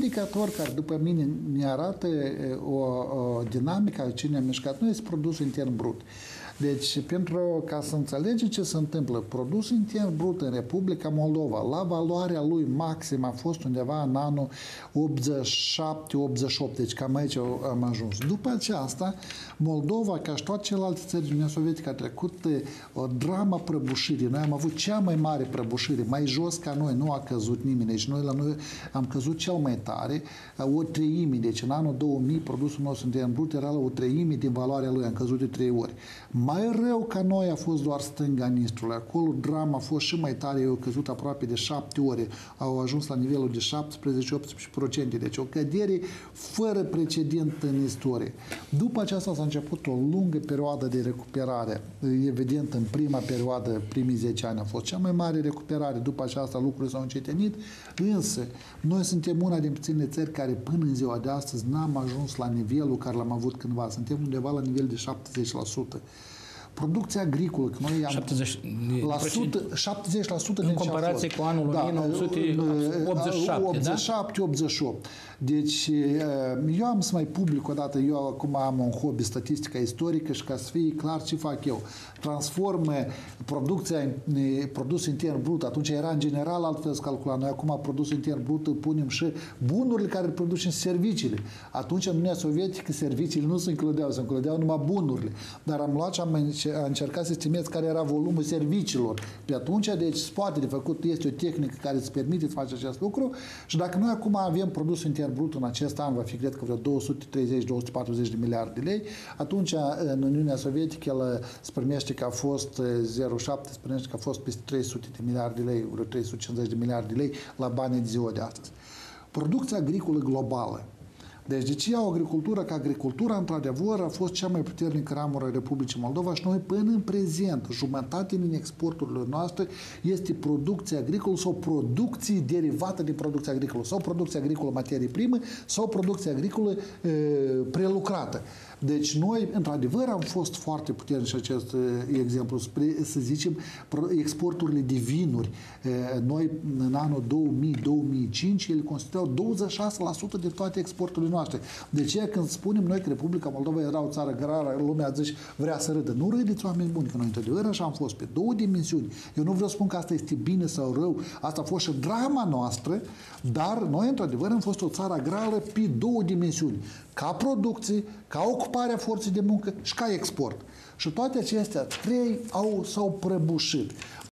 indicator care, după mine, ne arată o dinamică ce ne-a mișcat. Nu este produsul intern brut. Deci, ca să înțelege ce se întâmplă, produsul intern brut în Republica Moldova, la valoarea lui maximă a fost undeva în anul 87-88, deci cam aici am ajuns. După aceasta, Moldova, ca și toate celelalte țări din Uniunea Sovietică, a trecut o dramă prăbușirii. Noi am avut cea mai mare prăbușire, mai jos ca noi, nu a căzut nimeni. Deci noi la noi am căzut cel mai tare, o treime. Deci în anul 2000, produsul nostru intern brut era la o treime din valoarea lui, am căzut de 3 ori. Mai rău ca noi a fost doar stânga Nistrului. Acolo drama a fost și mai tare, au căzut aproape de 7 ori. Au ajuns la nivelul de 17-18%. Deci o cădere fără precedent în istorie. După aceasta s-a început o lungă perioadă de recuperare. Evident, în prima perioadă, primii 10 ani a fost cea mai mare recuperare. După aceasta lucrurile s-au încetinit. Însă, noi suntem una din puținele țări care până în ziua de astăzi n-am ajuns la nivelul care l-am avut cândva. Suntem undeva la nivel de 70%. Producția agricolă, că noi am 70% în comparație cu anul 1987, Deci, eu am să mai public o dată, eu acum am un hobby, statistica istorică și ca să fie clar ce fac eu. Transform produsul intern brut, atunci era în general altfel să calcula. Noi acum produsul intern brut punem și bunurile care îl producem serviciile. Atunci în Uniunea Sovietică serviciile nu se includeau numai bunurile. Dar am luat și am încercat să estimez care era volumul serviciilor. Pe atunci, deci, poate de făcut, este o tehnică care îți permite să faci acest lucru și dacă noi acum avem produsul intern brut în acest an, va fi, cred că, vreo 230-240 de miliarde de lei, atunci în Uniunea Sovietică el se primește că a fost 0,7, se primește că a fost peste 300 de miliarde de lei, vreo 350 de miliarde de lei la banii de ziua de astăzi. Producția agricolă globală. Deci, de ce iau agricultura? Că agricultura, într-adevăr, a fost cea mai puternică ramură a Republicii Moldova și noi, până în prezent, jumătate din exporturile noastre este producție agricolă sau producții derivate din producția agricolă, sau producție agricolă materie primă, sau producție agricolă prelucrată. Deci noi, într-adevăr, am fost foarte puternici acest exemplu. Să zicem, exporturile de vinuri. Noi, în anul 2000-2005, ele constituiau 26% de toate exporturile noastre. De ce când spunem noi că Republica Moldova era o țară agrară, lumea zice, vrea să râdă. Nu râdeți, oameni buni, că noi, într-adevăr, așa am fost pe două dimensiuni. Eu nu vreau să spun că asta este bine sau rău. Asta a fost și drama noastră, dar noi, într-adevăr, am fost o țară agrară pe două dimensiuni. Ca producție, ca ocuparea forței de muncă și ca export. Și toate acestea trei s-au prăbușit.